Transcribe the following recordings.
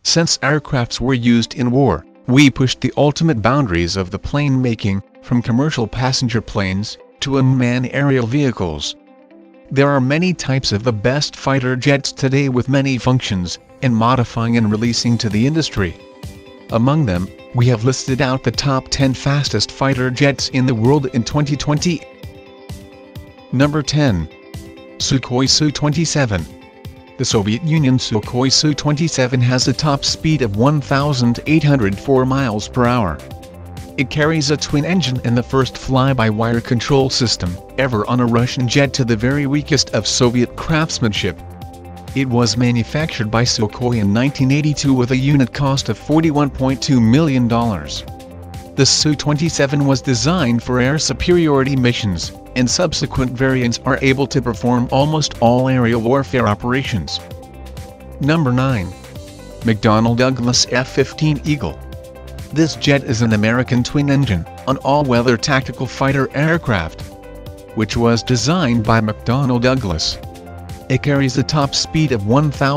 Since aircrafts were used in war, we pushed the ultimate boundaries of the plane making, from commercial passenger planes to unmanned aerial vehicles. There are many types of the best fighter jets today with many functions, and modifying and releasing to the industry. Among them, we have listed out the top 10 fastest fighter jets in the world in 2020. Number 10. Sukhoi Su-27. The Soviet Union Sukhoi Su-27 has a top speed of 1,804 miles per hour. It carries a twin engine and the first fly-by-wire control system ever on a Russian jet to the very weakest of Soviet craftsmanship. It was manufactured by Sukhoi in 1982 with a unit cost of $41.2 million. The Su-27 was designed for air superiority missions, and subsequent variants are able to perform almost all aerial warfare operations. Number 9. McDonnell Douglas F-15 Eagle. This jet is an American twin-engine, an all-weather tactical fighter aircraft, which was designed by McDonnell Douglas. It carries a top speed of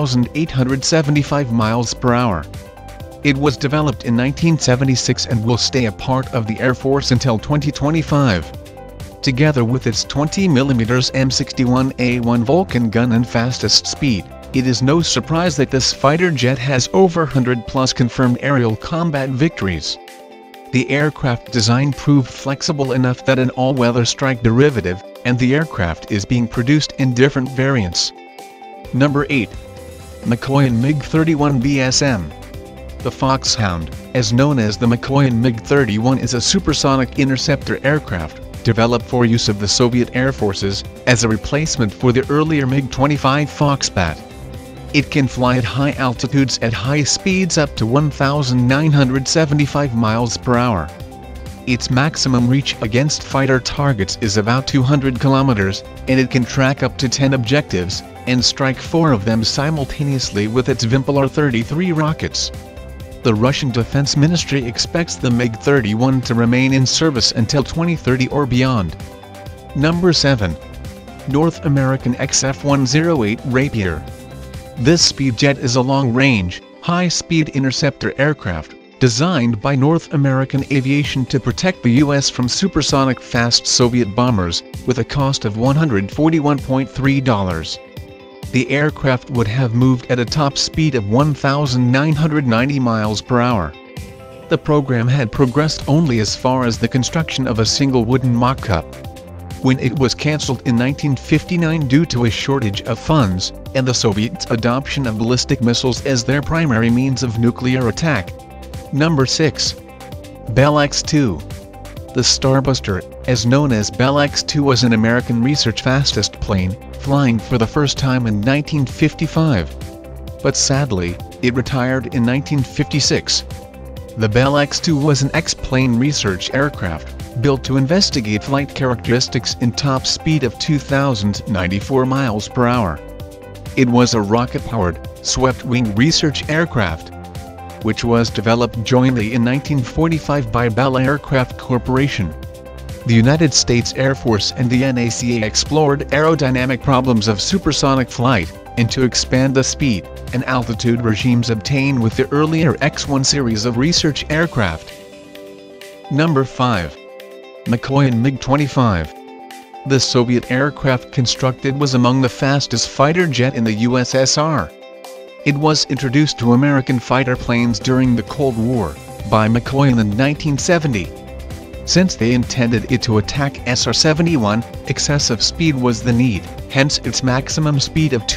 1,875 miles per hour. It was developed in 1976 and will stay a part of the Air Force until 2025. Together with its 20mm M61A1 Vulcan gun and fastest speed, it is no surprise that this fighter jet has over 100+ confirmed aerial combat victories. The aircraft design proved flexible enough that an all-weather strike derivative, and the aircraft is being produced in different variants. Number 8. Mikoyan MiG-31 BSM. The Foxhound, as known as the Mikoyan MiG-31, is a supersonic interceptor aircraft, developed for use of the Soviet Air Forces, as a replacement for the earlier MiG-25 Foxbat. It can fly at high altitudes at high speeds up to 1,975 miles per hour. Its maximum reach against fighter targets is about 200 kilometers, and it can track up to 10 objectives, and strike 4 of them simultaneously with its Vimpel-R-33 rockets. The Russian Defense Ministry expects the MiG-31 to remain in service until 2030 or beyond. Number 7. North American XF-108 Rapier. This speed jet is a long-range, high-speed interceptor aircraft, designed by North American Aviation to protect the U.S. from supersonic fast Soviet bombers, with a cost of $141.3. The aircraft would have moved at a top speed of 1,990 miles per hour. The program had progressed only as far as the construction of a single wooden mock-up. When it was cancelled in 1959 due to a shortage of funds, and the Soviets' adoption of ballistic missiles as their primary means of nuclear attack. Number 6. Bell X-2. The Starbuster, as known as Bell X-2, was an American research fastest plane, flying for the first time in 1955. But sadly, it retired in 1956. The Bell X-2 was an X-plane research aircraft, built to investigate flight characteristics in top speed of 2,094 miles per hour. It was a rocket-powered, swept-wing research aircraft, which was developed jointly in 1945 by Bell Aircraft Corporation. The United States Air Force and the NACA explored aerodynamic problems of supersonic flight, and to expand the speed and altitude regimes obtained with the earlier X-1 series of research aircraft. Number 5. Mikoyan MiG-25. The Soviet aircraft constructed was among the fastest fighter jet in the USSR. It was introduced to American fighter planes during the Cold War by Mikoyan in 1970. Since they intended it to attack SR-71, excessive speed was the need, hence its maximum speed of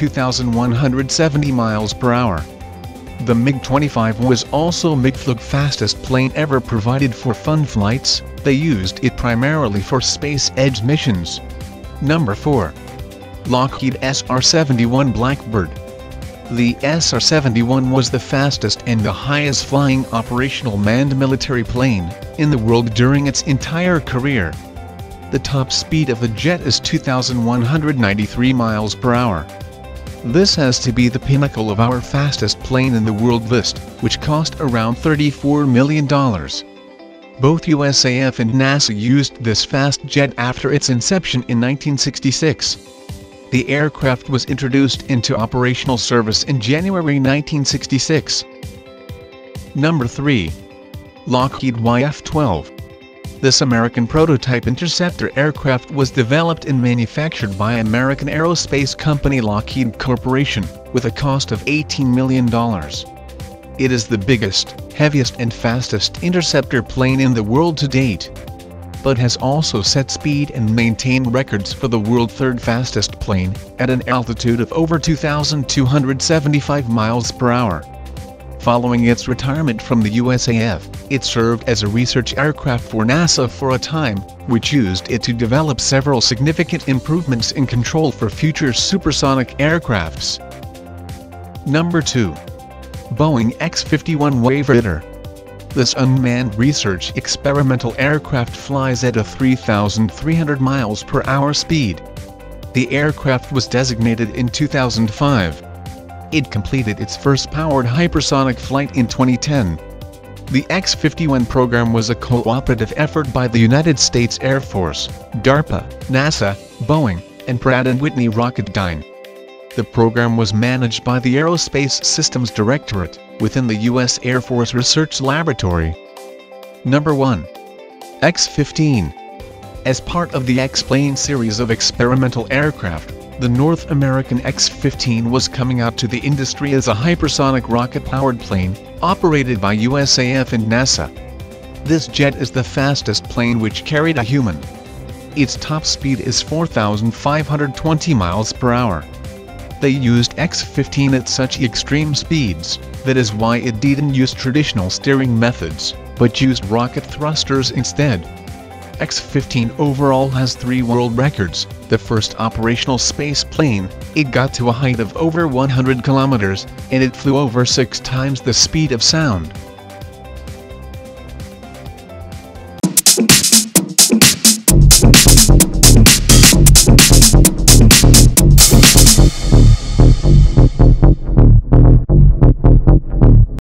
2,170 miles per hour. The MiG-25 was also MiGFLUG's fastest plane ever provided for fun flights. They used it primarily for space edge missions. Number 4. Lockheed SR-71 Blackbird. The SR-71 was the fastest and the highest flying operational manned military plane in the world during its entire career. The top speed of the jet is 2,193 miles per hour. This has to be the pinnacle of our fastest plane in the world list, which cost around $34 million. Both USAF and NASA used this fast jet after its inception in 1966. The aircraft was introduced into operational service in January 1966. Number 3. Lockheed YF-12. This American prototype interceptor aircraft was developed and manufactured by American aerospace company Lockheed Corporation, with a cost of $18 million. It is the biggest, heaviest and fastest interceptor plane in the world to date, but has also set speed and maintained records for the world's third fastest plane, at an altitude of over 2,275 miles per hour. Following its retirement from the USAF, it served as a research aircraft for NASA for a time, which used it to develop several significant improvements in control for future supersonic aircrafts. Number 2. Boeing X-51 Waverider. This unmanned research experimental aircraft flies at a 3,300 miles per hour speed. The aircraft was designated in 2005. It completed its first powered hypersonic flight in 2010. The X-51 program was a cooperative effort by the United States Air Force, DARPA, NASA, Boeing, and Pratt & Whitney Rocketdyne. The program was managed by the Aerospace Systems Directorate, within the U.S. Air Force Research Laboratory. Number 1. X-15. As part of the X-plane series of experimental aircraft, the North American X-15 was coming out to the industry as a hypersonic rocket-powered plane, operated by USAF and NASA. This jet is the fastest plane which carried a human. Its top speed is 4,520 miles per hour. They used X-15 at such extreme speeds, that is why it didn't use traditional steering methods, but used rocket thrusters instead. X-15 overall has 3 world records. The first operational space plane, it got to a height of over 100 kilometers, and it flew over 6 times the speed of sound.